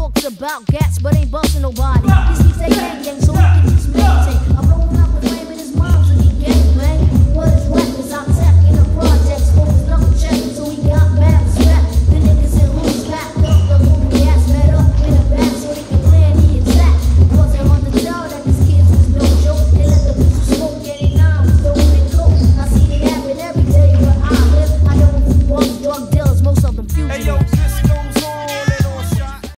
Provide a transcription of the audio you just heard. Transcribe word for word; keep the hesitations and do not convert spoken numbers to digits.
talks about gats, but ain't busting nobody. This is a gang gang, so we can just maintain. I'm rolling